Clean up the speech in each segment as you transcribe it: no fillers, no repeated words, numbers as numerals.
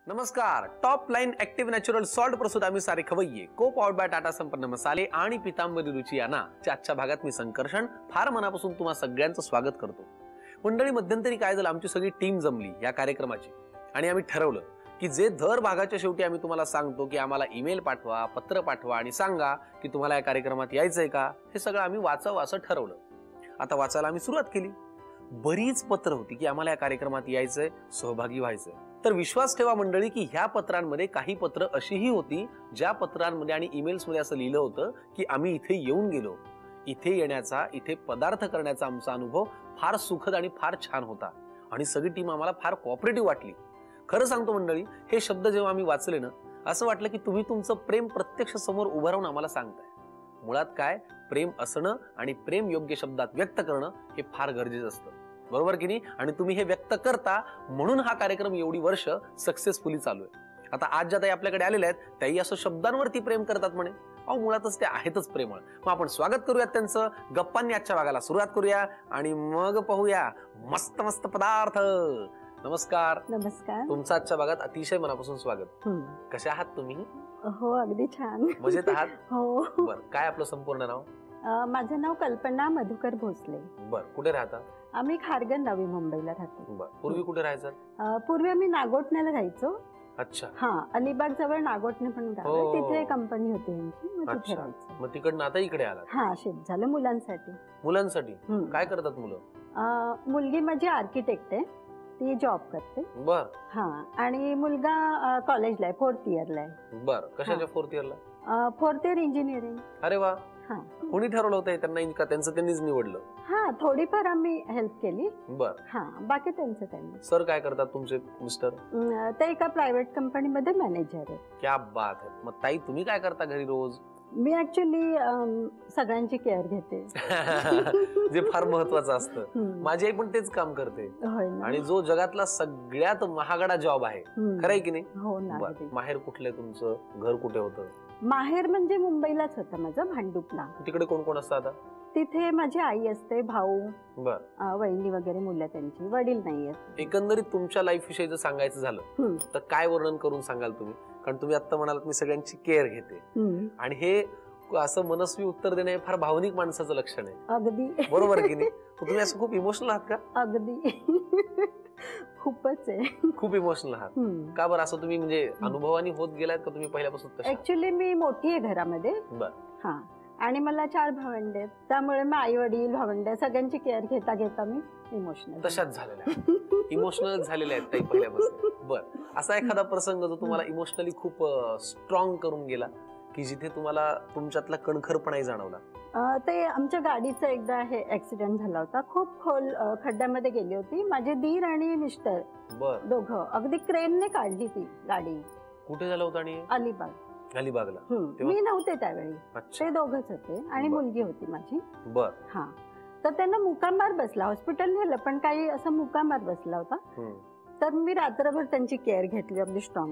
नमस्कार. Top line active natural salt प्रस्तुत आम्ही सारे खवय्ये को पॉवर्ड बाय टाटा संपन्न मसाले आणि पितांबरी रुची यांना आजच्या भागात मी संकर्षण फार मनापासून तुम्हा सगळ्यांचं स्वागत करतो. मंडळी, मध्यंतरी काय झालं, आमची सगळी टीम जमली या कार्यक्रमाची आणि आम्ही ठरवलं की जे दर भागाच्या शेवटी आम्ही तुम्हाला सांगतो की आम्हाला ईमेल पाठवा, पत्र पाठवा आणि सांगा की तुम्हाला या कार्यक्रमात यायचंय का, हे सगळं आम्ही वाचावं असं ठरवलं. आता वाचायला आम्ही सुरुवात केली. बरीच पत्र होती की आम्हाला या कार्यक्रमात यायचंय, सहभागी व्हायचंय. तर विश्वास ठेवा मंडळी की ह्या पत्रांमध्ये काही पत्र अशीही होती ज्या पत्रांमध्ये आणि ईमेल्स मध्ये असं लिहिलं होतं की आम्ही इथे येऊन गेलो, इथे येण्याचा, इथे पदार्थ करण्याचा आमचा अनुभव फार सुखद आणि फार छान होता आणि सगळी टीम आम्हाला फार कोऑपरेटिव्ह वाटली. खरं सांगतो मंडळी, हे शब्द जेव्हा आम्ही वाचले ना, असं वाटलं की तुम्ही तुमचं प्रेम प्रत्यक्ष समोर उभं राहून आम्हाला सांगताय. मुळात काय, प्रेम असणं आणि प्रेम योग्य शब्दात व्यक्त करणं हे फार गरजेचं असतं, बरोबर की नाही? आणि तुम्ही हे व्यक्त करता म्हणून हा कार्यक्रम एवढी वर्ष सक्सेसफुली चालू आहे. आता आज ज्या ताई आपल्याकडे आलेल्या आहेत त्याही असं शब्दांवरती प्रेम करतात म्हणे. अहो, मुळातच ते आहेतच प्रेमळ. मग आपण स्वागत करूयात त्यांचं. गप्पांनी आजच्या भागाला सुरुवात करूया आणि मग पाहूया मस्त मस्त पदार्थ. नमस्कार. नमस्कार. तुमचं आजच्या भागात अतिशय मनापासून स्वागत. कशा आहात तुम्ही? हो, अगदी छान. मजेत आहात? हो. बर, काय आपलं संपूर्ण नाव? माझं नाव कल्पना मधुकर भोसले. बर, कुठे राहता? आम्ही खारघर, नवी मुंबईला राहतो. बर, पूर्वी कुठे राहायचं? पूर्वी आम्ही नागोठण्याला राहायचो. अच्छा. हा, अलिबाग जवळ नागोठणे पण गाव आहे. तिथे कंपनी होती यांची, मग तिथे राहायचो. मग तिकडनं आता इकडे आला? हा, शिफ्ट झालं मुलांसाठी. मुलांसाठी काय करतात मुलं? मुलगी माझी आर्किटेक्ट आहे, ती जॉब करते. बर. हा, आणि मुलगा कॉलेजला आहे, 4th इयरला आहे. बर, कशाच्या 4th इयरला? 4th year engineering. अरे वा. हा. कोणी ठरवलं होतं त्यांना, त्यांचं त्यांनीच निवडलं? हा, थोडीफार आम्ही हेल्प केली. बर. हा, बाकी त्यांचं त्यांनी. सर काय करतात तुमचे मिस्टर? ते एका प्रायव्हेट कंपनीमध्ये मॅनेजर आहे. क्या बात आहे. मग ताई, तुम्ही काय करता घरी रोज? मी ऍक्च्युली सगळ्यांची केअर घेते. जे फार महत्वाचं असतं. माझी आई पण तेच काम करते आणि जो जगातला सगळ्यात महागडा जॉब आहे, खरं आहे की नाही? हो ना. माहेर कुठलंय तुमचं? घर कुठे होतं? माहेर म्हणजे मुंबईलाच होतं माझं, भांडुपला. तिकडे कोण कोण असतं आता? तिथे माझी आई असते, भाऊ, बर, वहिनी वगैरे, मुलं त्यांची. वडील नाही आहेत. एकंदरीत तुमच्या लाईफ विषयी जर सांगायचं झालं तर काय वर्णन करून सांगाल तुम्ही? कारण तुम्ही आता म्हणालात मी सगळ्यांची केअर घेते, आणि हे असं मनस्वी उत्तर देणं हे फार भावनिक माणसाचं लक्षण आहे. अगदी बरोबर की नाही? तुम्ही असं खूप इमोशनल आहात का? अगदी. खूपच आहे. खूप इमोशनल आहात का? बरं, असं तुम्ही म्हणजे अनुभवानी होत गेलात का तुम्ही पहिल्यापासून? ऍक्च्युली मी मोठी आहे घरामध्ये. बर. हा, आणि मला 4 भावंडे आहेत, त्यामुळे मग आई वडील, भावंडे सगळ्यांची केअर घेता घेता मी इमोशनल तशाच झालेल्या इमोशनल झालेल्या आहेत ताई पहिल्यापासून. बर, असा एखादा प्रसंग जो तुम्हाला इमोशनली खूप स्ट्रॉंग करून गेला की जिथे तुम्हाला तुमच्यातला कणखरपणाही जाणवला? ते आमच्या गाडीचा एकदा हे ऍक्सिडेंट झाला होता. खूप खोल खड्ड्यामध्ये गेली होती. माझे दीर आणि मिस्टर दोघं अगदी क्रेनने काढली ती गाडी. कुठे झालं होतं? आणि अलिबाग. अलिबागला? मी नव्हते त्यावेळी, ते दोघंच होते आणि मुलगी होती माझी. बर. हा, तर त्यांना मुकामार बसला, हॉस्पिटल नेलं पण काही असं मुकामार बसला होता. तर मी रात्रभर त्यांची केअर घेतली, अगदी स्ट्रॉंग.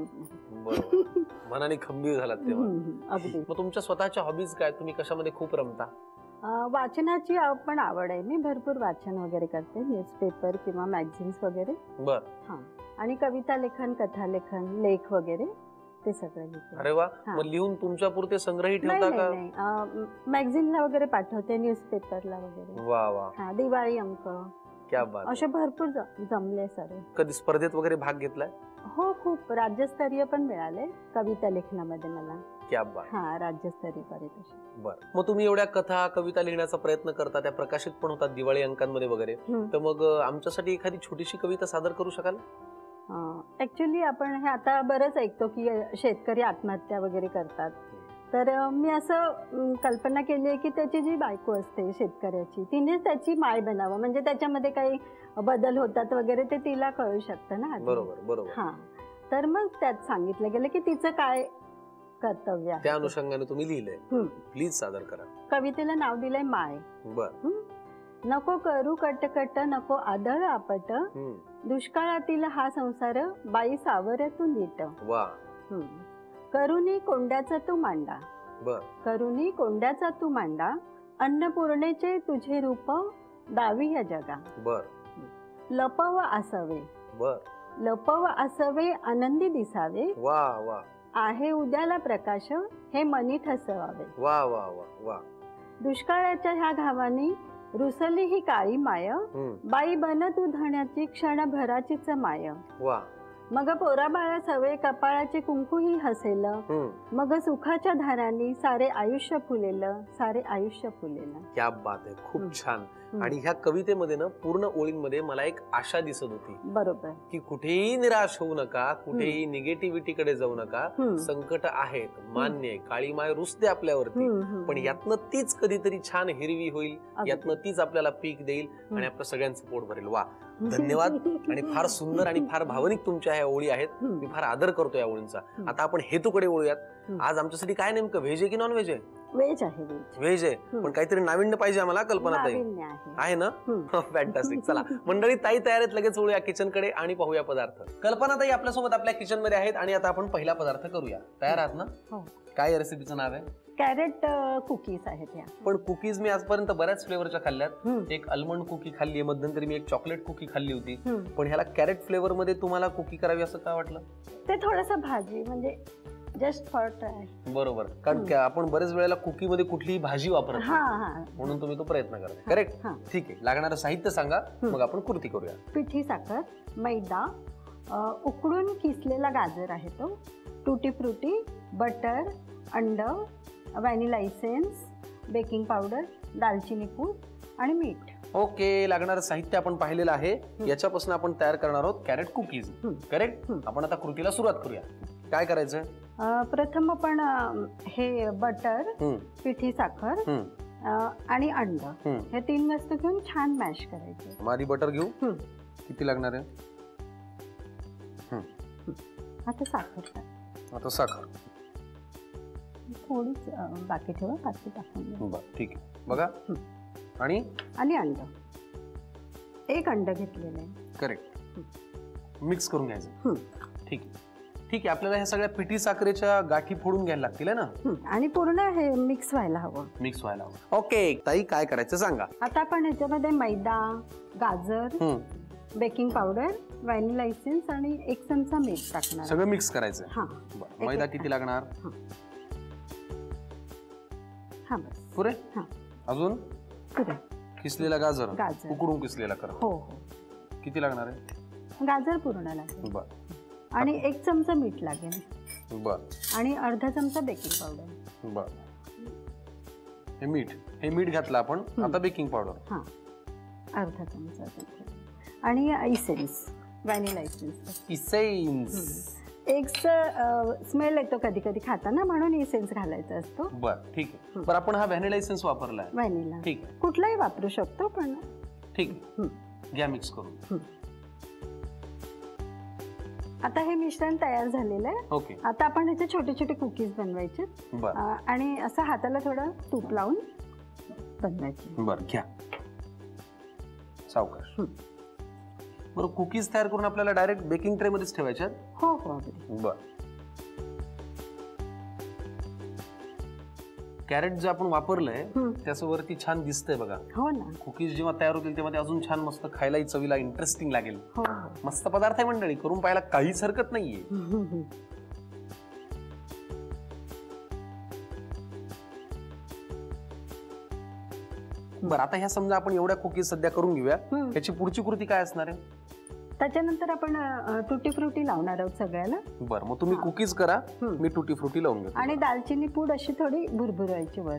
मनाने खंबीर झालात तेव्हा. अगदी. मग तुमच्या स्वतःच्या हॉबीज काय? तुम्ही कशामध्ये खूप रमता? वाचनाची पण आवड आहे. मी भरपूर वाचन वगैरे करते, न्यूजपेपर किंवा मॅगझिन्स वगैरे. बर. हा, आणि कविता लेखन, कथा लेखन, लेख वगैरे ते सगळं लिहिते. अरे वा. मग लिहून तुमच्या पुरते संग्रही ठेवता का? मॅगझिनला वगैरे पाठवते, न्यूजपेपरला वगैरे. वा वा. हा, दिवाळी अंक. क्या बात. असे भरपूर जमले सर. कधी स्पर्धेत वगैरे भाग घेतलाय? हो, खूप. राज्यस्तरीय पण मिळाले कविता लेखनामध्ये मला. क्या बात. हा, राज्यस्तरीय पारितोषिक. बर. मग तुम्ही एवढ्या कथा, कविता लिहिण्याचा प्रयत्न करता, त्या प्रकाशित पण होतात दिवाळी अंकांमध्ये वगैरे, तर मग आमच्यासाठी एखादी छोटीशी कविता सादर करू शकाल? ऍक्च्युली आपण हे आता बरंच ऐकतो की शेतकरी आत्महत्या वगैरे करतात. तर मी असं कल्पना केली आहे की त्याची जी बायको असते शेतकऱ्याची, तिनेच त्याची माय बनावं, म्हणजे त्याच्यामध्ये काही बदल होतात वगैरे ते तिला कळू शकतं ना. बरोबर बरोबर. हा, तर मग त्यात सांगितलं गेलं की तिचं काय कर्तव्य आहे. त्या अनुषंगाने तुम्ही लिहिलंय, प्लीज सादर करा. कवितेला नाव दिलंय माय. बर. नको करू कटकट, नको आदळ आपट, दुष्काळातील हा संसार, बाई सावर तू नीट. वा. करुणी कोंड्याचा तू मांडा. बर. करुणी कोंड्याचा तू मांडा, अन्नपूर्णेचे तुझे रूप, दावी या जगा. बर. लपव असावे. बर. लपव असावे आनंदी दिसावे, वा वा आहे उद्याला प्रकाश हे मनी ठसवावे. वा वा वा वा. दुष्काळाच्या ह्या घावानी रुसली ही काळी माय, बाई बन तू धण्याची क्षणभराचीच माय. वा. मग पोरा बाळा सवे कपाळाचे कुंकू ही हसेल, मग सुखाच्या धारांनी सारे आयुष्य फुलेलं, सारे आयुष्य फुलेलं. क्या बात आहे, खूप छान. आणि ह्या कवितेमध्ये ना पूर्ण ओळींमध्ये मला एक आशा दिसत होती. बरोबर. की कुठेही निराश होऊ नका, कुठेही निगेटिव्हिटीकडे जाऊ नका. संकट आहेत, मान्य आहे, काळी माय रुसते आपल्यावरती, पण यातनं तीच कधीतरी छान हिरवी होईल, यातनं तीच आपल्याला पीक देईल आणि आपल्या सगळ्यांचं पोट भरेल. वा, धन्यवाद. आणि फार सुंदर आणि फार भावनिक तुमच्या ह्या ओळी आहेत. मी फार आदर करतो या ओळींचा. आता आपण हेतूकडे वळूयात. आज आमच्यासाठी काय नेमकं व्हेज आहे की नॉन व्हेज आहे? व्हेज आहे. व्हेज आहे, पण काहीतरी नाविन्य पाहिजे आम्हाला. कल्पना ताई आहे ना? फॅन्टास्टिक. चला मंडळी, ताई तयार आहेत, लगेच वळूया किचन कडे आणि पाहूया पदार्थ. कल्पना ताई आपल्यासोबत आपल्या किचन मध्ये आहेत आणि आता आपण पहिला पदार्थ करूया. तयार आहात ना? काय रेसिपीचं नाव आहे? कॅरेट कुकीज आहेत या. पण कुकीज मी आजपर्यंत बऱ्याच फ्लेवरच्या खाल्ल्यात. एक आल्मंड कुकी खाल्ली आहे, मध्यंतरी मी एक चॉकलेट कुकी खाल्ली होती. पण ह्याला कॅरेट फ्लेवर मध्ये तुम्हाला कुकी करावी असं का वाटलं? ते थोडंसं भाजी म्हणजे जस्ट फॉर ट्राय. बरोबर, कारण आपण बरेच वेळेला कुकी मध्ये कुठलीही भाजी वापरत नाही, म्हणून तुम्ही तो प्रयत्न करता. करेक्ट. ठीक आहे, लागणारं साहित्य सांगा, मग आपण कृती करूया. पिठी साखर, मैदा, उकडून किसलेला गाजर आहे तो, टुटी फ्रुटी, बटर, अंड, व्हॅनिला इसेन्स, बेकिंग पावडर, दालचिनी पूड आणि मीठ. ओके, लागणारं साहित्य आपण पाहिलेलं आहे. याच्यापासून आपण तयार करणार आहोत कॅरेट कुकीज. करेक्ट. आपण आता कृतीला सुरुवात करूया. काय करायचं? प्रथम आपण हे बटर, पिठी साखर आणि अंड हे 3 वस्तू घेऊन छान मॅश करायचे. आधी बटर घेऊ. किती लागणार आहे? आता साखर. आता साखर थोडीच बाकी ठेवा, बाकी टाकून. ठीक आहे, बघा. आणि अंड, एक अंड घेतलेलं आहे. करेक्ट. मिक्स करून घ्यायचं. ठीक आहे, ठीक आहे. आपल्याला ह्या सगळ्या पिठी साखरेच्या गाठी फोडून घ्यायला लागतील ना? आणि पूर्ण हे मिक्स व्हायला हवं. मिक्स व्हायला हवं. ओके ताई, काय करायचं सांगा. आता आपण ह्याच्यामध्ये मैदा, गाजर, बेकिंग पावडर, व्हॅनिला इसेन्स आणि 1 चमचा मीठ टाकणार. सगळं मिक्स करायचं. मैदा किती लागणार? हा बस पुरे. अजून पुरे. किसलेला गाजर, उकडून किसलेला करा. हो. किती लागणार आहे? गाजर पूर्ण लागेल. बर. आणि 1 चमचा मीठ लागेल. बर. आणि अर्धा चमचा बेकिंग पावडर. बर. हे मीठ घातलं आपण. आता बेकिंग पावडर अर्धा चमचा. आणि इसेन्स, व्हॅनिला इसेन्स. एक स्मेल येतो कधी कधी खाताना, म्हणून इसेन्स घालायचा असतो. बर, ठीक आहे. बरं, आपण हा व्हॅनिला इसेन्स वापरलाय. व्हॅनिला ठीक आहे, कुठलाही वापरू शकतो, पण ठीक आहे. घ्या मिक्स करून. आता हे मिश्रण तयार झालेलं आहे. ओके. आता आपण ह्याचे छोटे छोटे कुकीज बनवायचे. आणि असं हाताला थोडं तूप लावून बनवायचे. बर, घ्या सावकाश. बरं, कुकीज तयार करून आपल्याला डायरेक्ट बेकिंग ट्रे मध्येच ठेवायच्या? हो हो. बर. कॅरेट जे आपण वापरलंय त्याच्यावरती छान दिसतंय बघा. हो ना. कुकीज जेव्हा तयार होतील तेव्हा ते अजून छान मस्त खायलाही चवीला इंटरेस्टिंग लागेल. हो. मस्त पदार्थ आहे मंडळी, करून पाहायला काहीच हरकत नाहीये. बरं, आता ह्या समजा आपण एवढ्या कुकीज सध्या करून घेऊया. त्याची पुढची कृती काय असणार आहे? त्याच्यानंतर आपण टुटी फ्रुटी लावणार आहोत सगळ्याला. बरं, मग तुम्ही कुकीज करा, मी टुटी फ्रुटी लावून घेतो. आणि दालचिनी पूड अशी थोडी भुरभुरायची वर.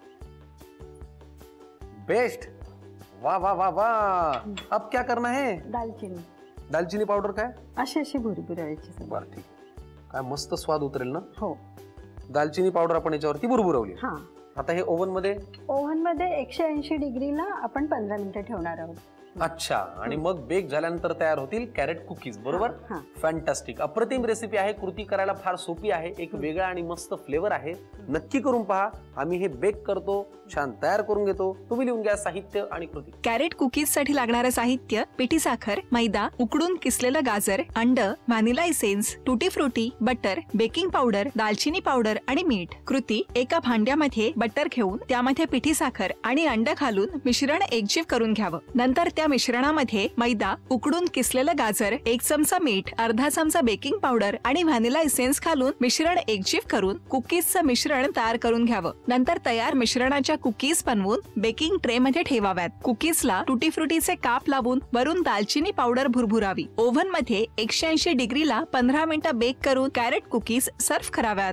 बेस्ट. वाह वाह वाह वाह. अब क्या करना है? दालचिनी पावडर काय अशी भुरभुरायची. बरं, ठीक आहे. काय मस्त स्वाद उतरेल ना. हो. दालचिनी पावडर आपण याच्यावरती भुरभुरवली. आता हे ओव्हन मध्ये 180 डिग्रीला आपण 15 मिनिटं ठेवणार आहोत. अच्छा. आणि मग बेक झाल्यानंतर तयार होतील कॅरेट कुकीज. बरोबर. फॅन्टास्टिक. अप्रतिम रेसिपी आहे. कृती करायला फार सोपी आहे. एक वेगळा आणि मस्त फ्लेवर आहे. नक्की करून पहा. आम्ही हे बेक करतो, छान तयार करून घेतो. तुम्ही लिहून घ्या साहित्य आणि कृती. कॅरेट कुकीज साठी लागणारं साहित्य: पिठी साखर, मैदा, उकडून किसलेलं गाजर, अंड, vanilla essence, tutti frutti, butter, baking powder, दालचिनी पावडर आणि मीठ. कृती: एका भांड्यामध्ये बटर घेऊन त्यामध्ये पिठी साखर आणि अंड घालून मिश्रण एकजीव करून घ्यावं. नंतर त्या मिश्रणामध्ये मैदा, उकडून किसलेलं गाजर, 1 चमचा मीठ, अर्धा चमचा बेकिंग पावडर आणि व्हॅनिला इसेन्स घालून मिश्रण एकजीव करून कुकीजचं मिश्रण तयार करून घ्यावं. नंतर तयार मिश्रणाच्या कुकीज बनवून बेकिंग ट्रे मध्ये ठेवाव्यात. कुकीजला टुटी फ्रुटीचे काप लावून वरून दालचिनी पावडर भुरभुरावी. ओव्हन मध्ये 180 डिग्रीला 15 मिनिटं बेक करून कॅरेट कुकीज सर्व्ह कराव्यात.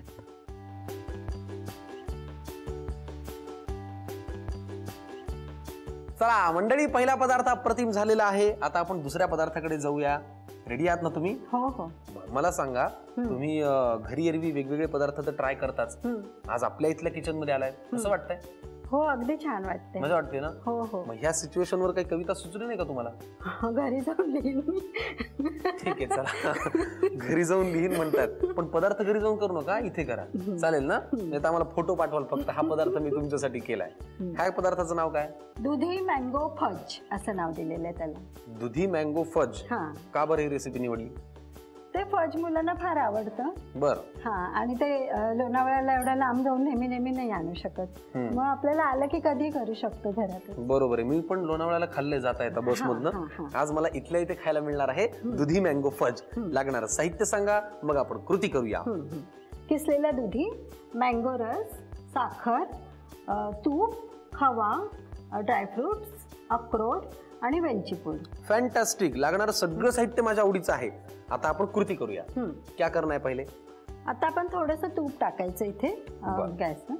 चला मंडळी, पहिला पदार्थ अप्रतिम झालेला आहे. आता आपण दुसऱ्या पदार्थाकडे जाऊया. रेडी आहात ना तुम्ही? हो हो. मला सांगा, तुम्ही घरी एरवी वेगवेगळे पदार्थ तर ट्राय करताच, आज आपल्या इथल्या किचन मध्ये आलाय, कसं वाटतंय? हो, अगदी छान वाटते. मजा वाटते ना? हो हो. मग ह्या सिच्युएशन वर काही कविता सुचली नाही का तुम्हाला? घरी जाऊन लिहीन मी. ठीक आहे, चला घरी जाऊन लिहीन म्हणतात, पण पदार्थ घरी जाऊन करू नका, इथे करा, चालेल ना? नाही तर आम्हाला फोटो पाठवाल फक्त. हा पदार्थ मी तुमच्यासाठी केलाय. ह्या पदार्थाचं नाव काय? दुधी मँगो फज असं नाव दिलेलं आहे त्याला. दुधी मँगो फज. हा. का बरं ही रेसिपी निवडली? ते फज मुलांना फार आवडतं. बर. हा, आणि ते लोणावळ्याला एवढा लांब जाऊन नेहमी नेहमी नाही आणू शकत, मग आपल्याला आलं की कधी करू शकतो घरात. बरोबर आहे. मी पण लोणावळ्याला खाल्ले जाता येता बस मधनं. आज मला इथल्या इथे खायला मिळणार आहे दुधी मँगो फज. लागणार साहित्य सांगा, मग आपण कृती करूया. किसलेला दुधी, मँगो रस, साखर, तूप, खवा, ड्रायफ्रुट्स, अक्रोड आणि वेलची पूड. फॅन्टास्टिक. लागणार सगळं साहित्य माझ्या आवडीचं आहे. आता आपण कृती करूया. क्या करना है पहिले? आता आपण थोडंसं तूप टाकायचं इथे गॅसवर.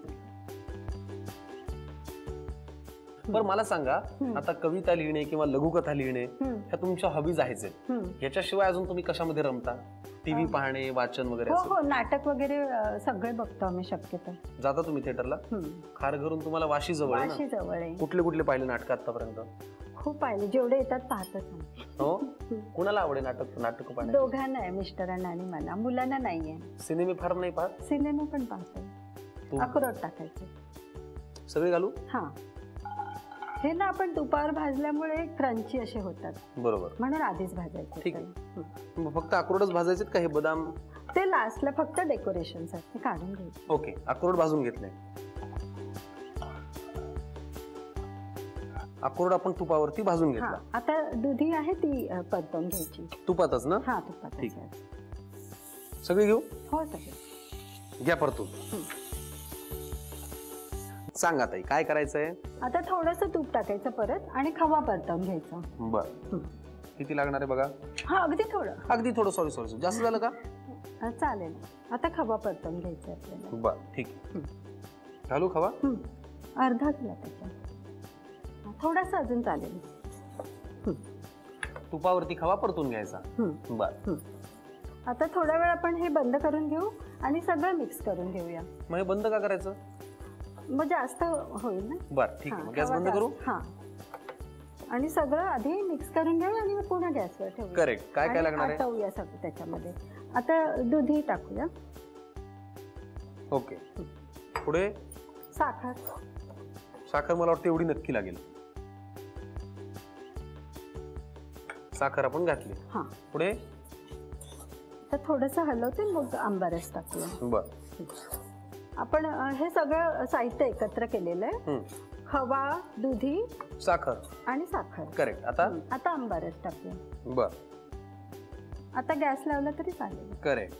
बरं मला सांगा, आता कविता लिहिणे किंवा लघुकथा लिहिणे ह्या तुमच्या हॉबीज आहेच. याच्याशिवाय अजून तुम्ही कशामध्ये रमता? टीव्ही पाहणे, वाचन वगैरे? हो हो, नाटक वगैरे सगळे बघतो आम्ही शक्यतो. जाता तुम्ही थिएटरला? खारघरून तुम्हाला वाशी जवळ आहे ना? वाशी जवळ आहे. कुठले कुठले पाहिले नाटक आतापर्यंत? खूप पाहिले, जेवढे येतात पाहतच आम्ही. हो. कुणाला आवडे नाटक पाहणे? दोघांना आहे, मिस्टरांना आणि मला. मुलांना नाहीये. सिनेमे फार नाही पाहत? सिनेमा पण पाहतो. अक्रोड टाकायचे सगळे घालू? हा. हे ना आपण तुपावर भाजल्यामुळे क्रंची असे होतात. बरोबर, म्हणून आधीच भाजायचे. ठीक आहे. फक्त अक्रोडच भाजायचे का हे बदाम? ते लास्टला फक्त डेकोरेशन साठी काढून घ्यायचे. ओके, अक्रोड भाजून घेतले. अक्रोड आपण तुपावरती भाजून घेतला. आता दुधी आहे ती परतवून घ्यायची. तुपातच ना? हा, तुपात. ठीक. सगळे घेऊ? हो, सगळे घ्या परतून. सांगा ताई, काय करायचंय? आता थोडंसं तूप टाकायचं परत आणि खवा परतवून घ्यायचा. बर. किती लागणार आहे बघा? हा, अगदी थोडं. सॉरी, जास्त झालं का? चालेल. आता खवा परतवून घ्यायचा आपल्याला. बर, ठीक. घालू खवा? अर्धा किलो त्याचा. थोडासा अजून चालेल. तुपावरती खवा परतून घ्यायचा. बर. आता थोडा वेळ आपण हे बंद करून घेऊ आणि सगळं मिक्स करून घेऊया. मग हे बंद का करायचं? मग जास्त होईल ना. बर, ठीक आहे. गॅस बंद करू? हा. आणि सगळं आधी मिक्स करून घेऊ आणि मग पुन्हा गॅसवर ठेवू. करेक्ट. काय काय लागणार आहे? आटवूया सगळं त्याच्यामध्ये. आता दुधी टाकूया. ओके. पुढे साखर मला वाटतं एवढी नक्की लागेल. साखर आपण घातली. हा. पुढे तर थोडंसं हलवते, मग आंबा रस टाकूया. बर. आपण हे सगळं साहित्य एकत्र केलेलं आहे. खवा, दुधी, साखर आणि साखर. करेक्ट. आता आंबा रस टाकूया. बर. आता गॅस लावला तरी चालेल. करेक्ट.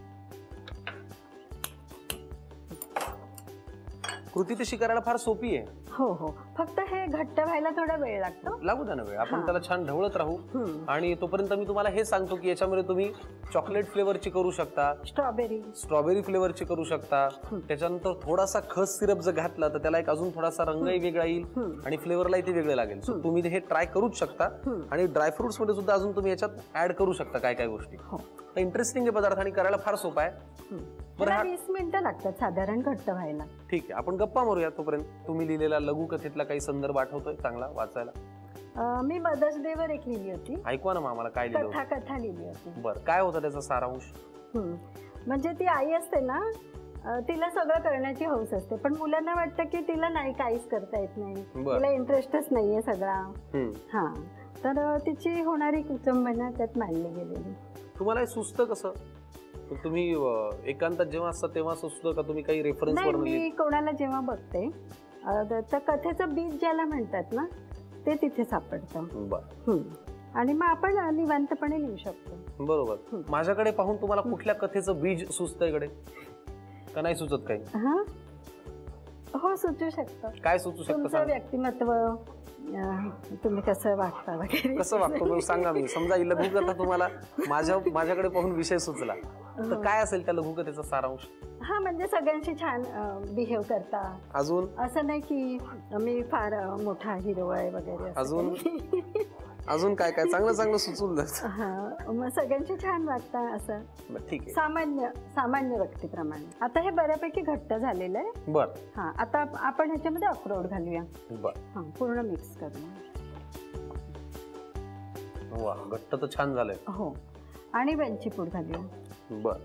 कृती तशी करायला फार सोपी आहे. हो हो, फक्त हे घट्ट व्हायला थोडा वेळ लागतो. लागू द्या ना वेळ. आपण त्याला छान ढवळत राहू. आणि तोपर्यंत मी तुम्हाला हे सांगतो की याच्यामध्ये तुम्ही चॉकलेट फ्लेवरची करू शकता, स्ट्रॉबेरी फ्लेवरची करू शकता. त्याच्यानंतर थोडासा खस सिरप जर घातला तर त्याला एक अजून थोडासा रंगही वेगळा येईल आणि फ्लेवरलाही ते वेगळे लागेल. सो तुम्ही हे ट्राय करूच शकता. आणि ड्रायफ्रुट्स मध्ये सुद्धा अजून तुम्ही याच्यात ऍड करू शकता काय काय गोष्टी. इंटरेस्टिंग आहे पदार्थ आणि करायला फार सोपा आहे. 20 मिनिटं लागतात साधारण घट्ट व्हायला. ठीक आहे, आपण गप्पा मारूया तोपर्यंत. तुम्ही लिहिलेला लघुकथेतला काही संदर्भ आठवतोय चांगला वाचायला? मी मदर्स डे वर एक लिहिली होती. ऐकवा ना आम्हाला, काय लिहिलं? कथा लिहिली होती. बरं, काय होता त्याचा सारांश? म्हणजे ती आई असते ना, तिला सगळं करण्याची हौस असते, पण मुलांना वाटतं की तिला नाही, काहीच करता येत नाही, तिला इंटरेस्टच नाहीये सगळा. हा, तर तिची होणारी कुटुंबना त्यात मांडली गेलेली. तुम्हाला हे सुचतं कसं? तुम्ही एकांतात जेव्हा असता तेव्हा सुचतं का तुम्ही काही रेफरन्स? मी कोणाला जेव्हा बघते तर कथेचं बीज ज्याला म्हणतात ना, ते तिथे सापडतं. बर. आणि मग आपण निवांतपणे लिहू शकतो. बरोबर. माझ्याकडे पाहून तुम्हाला कुठल्या कथेचं बीज सुचतंय कडे का नाही सुचत काही? हा, हो सुचू शकतं. काय सुचू शकतं? तुमचं व्यक्तिमत्व, तुम्ही कसं वागता वगैरे. कसं वागतो सांगा. मी समजा ही लघुकथा तुम्हाला माझ्याकडे पाहून विषय सुचला तर काय असेल त्या लघुकथेचा सारांश? हा, म्हणजे सगळ्यांशी छान बिहेव करता. अजून असं नाही की मी फार मोठा हिरो आहे वगैरे. अजून अजून काय काय चांगलं सुचून जातं. हा, मग सगळ्यांशी छान वागता असं. ठीक आहे. सामान्य व्यक्तीप्रमाणे. आता हे बऱ्यापैकी घट्ट झालेलं आहे. बर. हा, आता आपण ह्याच्यामध्ये अक्रोड घालूया. बर. हा, पूर्ण मिक्स करूया. वा, घट्ट तर छान झालंय. हो, आणि वेलची पूड घालूया. बर.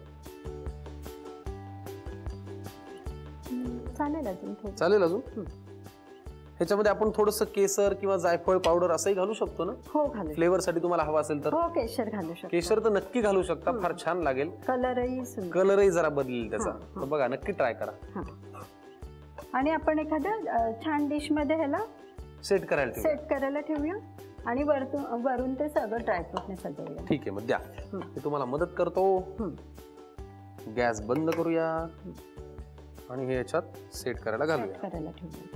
चालेल अजून थोडं. चालेल अजून. ह्याच्यामध्ये आपण थोडंसं केसर किंवा जायफळ पावडर असंही घालू शकतो ना? हो, घालू. फ्लेवर साठी तुम्हाला हवा असेल तर हो, केशर घालू शकतो. केशर तर नक्की घालू शकता. फार छान लागेल. कलरही जरा बदलेल त्याचा. तर बघा, नक्की ट्राय करा. आणि आपण एखाद्या छान डिश मध्ये ह्याला सेट करायला ठेवूया. आणि वरून ते सगळं ड्रायफ्रूटने सजवूया. ठीक आहे, मग द्या. मी तुम्हाला मदत करतो. गॅस बंद करूया आणि हे याच्यात सेट करायला घालूया.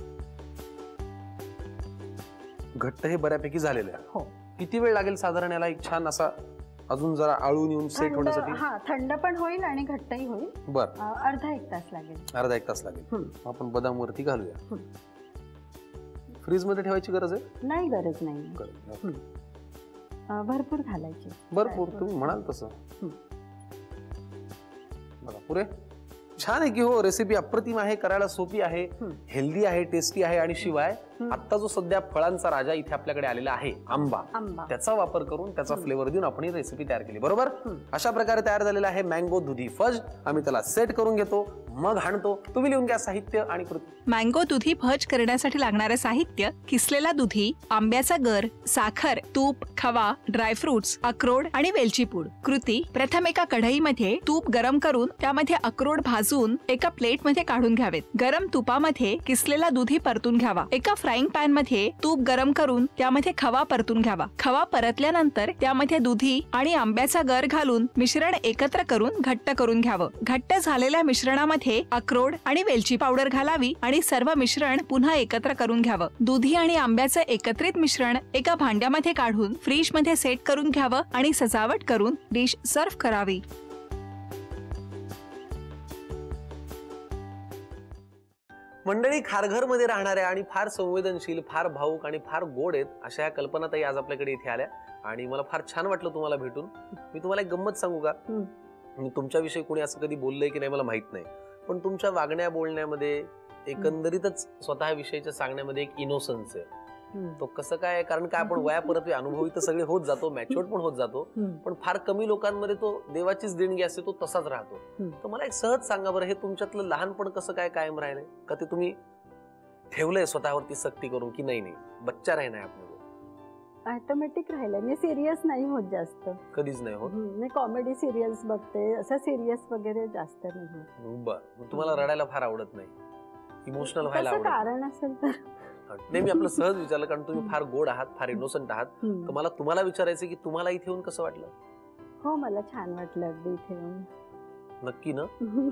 घट्ट हे बऱ्यापैकी झालेलं आहे. हो. किती वेळ लागेल साधारण याला एक छान असा अजून जरा आळून येऊन सेट होण्यासाठी? हा, थंड पण होईल आणि घट्टही होईल. बर. अर्धा एक तास लागेल. अर्धा एक तास लागेल. आपण बदाम वरती घालूया. फ्रीज मध्ये ठेवायची गरज आहे? नाही, गरज नाही. भरपूर घालायची. भरपूर, तुम्ही म्हणाल तसं. बघा, पुरे. छान आहे की हो. रेसिपी अप्रतिम आहे, करायला सोपी आहे, हेल्दी आहे, टेस्टी आहे. आणि शिवाय आता जो सध्या फळांचा राजा इथे आपल्याकडे आलेला आहे, आंबा, त्याचा वापर करून त्याचा फ्लेवर देऊन आपण ही रेसिपी तयार केली. बरोबर. अशा प्रकारे तयार झालेला आहे मँगो दुधी फज. आम्ही त्याला सेट करून घेतो, मग हाणतो. तुम्ही लिहून घ्या साहित्य आणि कृती. मँगो दुधी फज करण्यासाठी लागणारे साहित्य: किसलेला दुधी, आंब्याचा गर, साखर, तूप, खवा, ड्रायफ्रुट्स, अक्रोड आणि वेलची पूड. कृती: प्रथम एका कढईमध्ये तूप गरम करून त्यामध्ये अक्रोड भाजून एका प्लेट मध्ये काढून घ्यावेत. गरम तुपामध्ये किसलेला दुधी परतून घ्यावा. एका फ्राईंग पॅन मध्ये तूप गरम करून त्यामध्ये खवा परतून घ्यावा. खवा परतल्यानंतर त्यामध्ये दुधी आणि आंब्याचा गर घालून मिश्रण एकत्र करून घट्ट करून घ्यावं. घट्ट झालेल्या मिश्रणामध्ये अक्रोड आणि वेलची पावडर घालावी आणि सर्व मिश्रण पुन्हा एकत्र करून घ्यावं. दुधी आणि आंब्याचं एकत्रित मिश्रण एका भांड्यामध्ये काढून फ्रीज मध्ये सेट करून घ्यावं आणि सजावट करून डिश सर्व्ह करावी. मंडळी, खारघर मध्ये राहणाऱ्या आणि फार संवेदनशील, फार भावूक आणि फार गोड आहेत अशा या कल्पनाताई आज आपल्याकडे इथे आल्या आणि मला फार छान वाटलं तुम्हाला भेटून. मी तुम्हाला एक गंमत सांगू का? मी तुमच्याविषयी कोणी असं कधी बोललंय की नाही मला माहित नाही, पण तुमच्या वागण्या बोलण्यामध्ये एकंदरीतच स्वतः विषयीच्या सांगण्यामध्ये एक इनोसन्स आहे. तो कसं काय? कारण काय, आपण वया परत अनुभवी तर सगळे होत जातो, मॅच्युअर्ड पण होत जातो, पण फार कमी लोकांमध्ये तो देवाचीच देणगी असते, तो तसाच राहतो. तर मला एक सहज सांगा बरं, हे तुमच्यातलं लहानपण कसं काय कायम राहिलंय? का ते तुम्ही ठेवलंय स्वतःवरती सक्ती करून की नाही बच्चा राहणार आपल्याला? ऑटोमॅटिक राहिलं. मी सिरियस नाही होत जास्त. कधीच नाही होत? मी कॉमेडी सिरियल्स बघते, असं सिरियस वगैरे जास्त नाही. बरं. तुम्हाला रडायला फार आवडत नाही, इमोशनल व्हायला आवडत? कारण असेल तर नाही, मी आपलं सहज विचारलं कारण तुम्ही फार गोड आहात, फार इनोसंट आहात. तर मला तुम्हाला विचारायचं की तुम्हाला इथे येऊन कसं वाटलं? हो, मला छान वाटलं अगदी इथे येऊन. नक्की ना?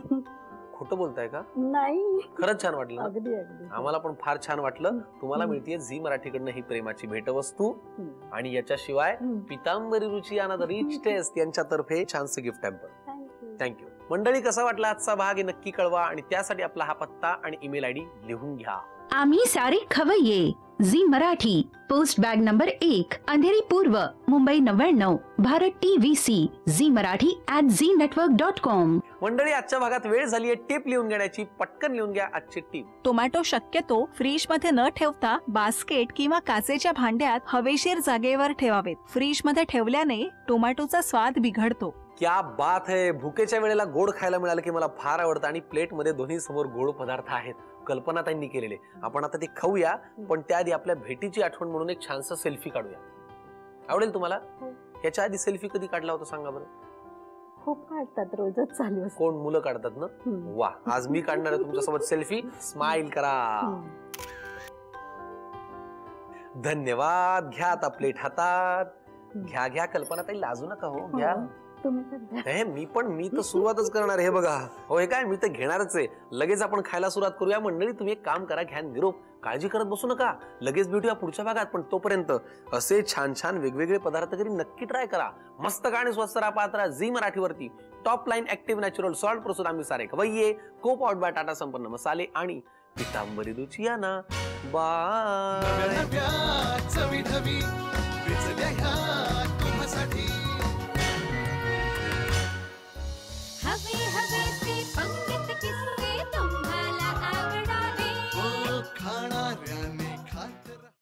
खोटं बोलताय का? नाही, खरंच छान वाटलं? अगदी अगदी. आम्हाला पण फार छान वाटलं. तुम्हाला मिळतीये झी मराठीकडनं ही प्रेमाची भेटवस्तू आणि याच्याशिवाय पितांबरी रुची आणि द रिच टेस्ट यांच्यातर्फे छानसं गिफ्ट हॅम्पर. थँक्यू. मंडळी, कसा वाटला आजचा भाग हे नक्की कळवा आणि त्यासाठी आपला हा पत्ता आणि ईमेल आयडी लिहून घ्या. आम्ही सारे खवय्ये, Zee Marathi, post bag number 1, Andheri पूर्व, Mumbai 99, Bharat TVC, Zee Marathi @ZNetwork.com. मंडळी, आजच्या भागात वेळ झाली आहे टिप लिहून घेण्याची. पटकन लिहून घ्या आजची टिप. टोमॅटो शक्यतो फ्रीज मध्ये न ठेवता बास्केट किंवा काचेच्या भांड्यात हवेशीर जागेवर ठेवावेत. फ्रीज मध्ये ठेवल्याने टोमॅटोचा स्वाद बिघडतो. क्या बात है. भुकेच्या वेळेला गोड खायला मिळालं की मला फार आवडतं आणि प्लेट मध्ये दोन्ही समोर गोड पदार्थ आहेत. कल्पना त्यांनी केलेले. आपण आता ते खाऊया, पण त्याआधी आपल्या भेटीची आठवण म्हणून एक छानसा सेल्फी काढूया. आवडेल तुम्हाला? याच्या आधी सेल्फी कधी काढला होता सांगा बरं? खूप काढतात, रोजच चालू असतं. कोण? मुलं काढतात ना? वा, आज मी काढणार आहे तुमच्यासोबत सेल्फी. स्माइल करा. धन्यवाद. घ्या आता प्लेट हातात. घ्या घ्या कल्पना ताई, लाजू नका हो, घ्या. हो, तुम्ही पण घ्या. हे मी तर सुरुवातच करणार. हे बघा, हो हे काय, मी तर घेणारच आहे. लगेच आपण खायला सुरुवात करूया. मंडळी तुम्ही एक काम करा, घ्या निरोप. काळजी करत बसू नका. लगेच भेटूया पुढच्या भागात. पण तोपर्यंत असे छान छान वेगवेगळे पदार्थ घरी नक्की ट्राय करा. मस्त गाणी स्वस्त राहा, पाहत राहा झी मराठीवरती. Top line active natural salt प्रस्तुत आम्ही सारे खवय्ये, को पावड बाय टाटा संपन्न मसाले आणि पितांबरी रुचियाना. बाय. चवी ढवी, विचल्या ह्या तुम्हासाठी.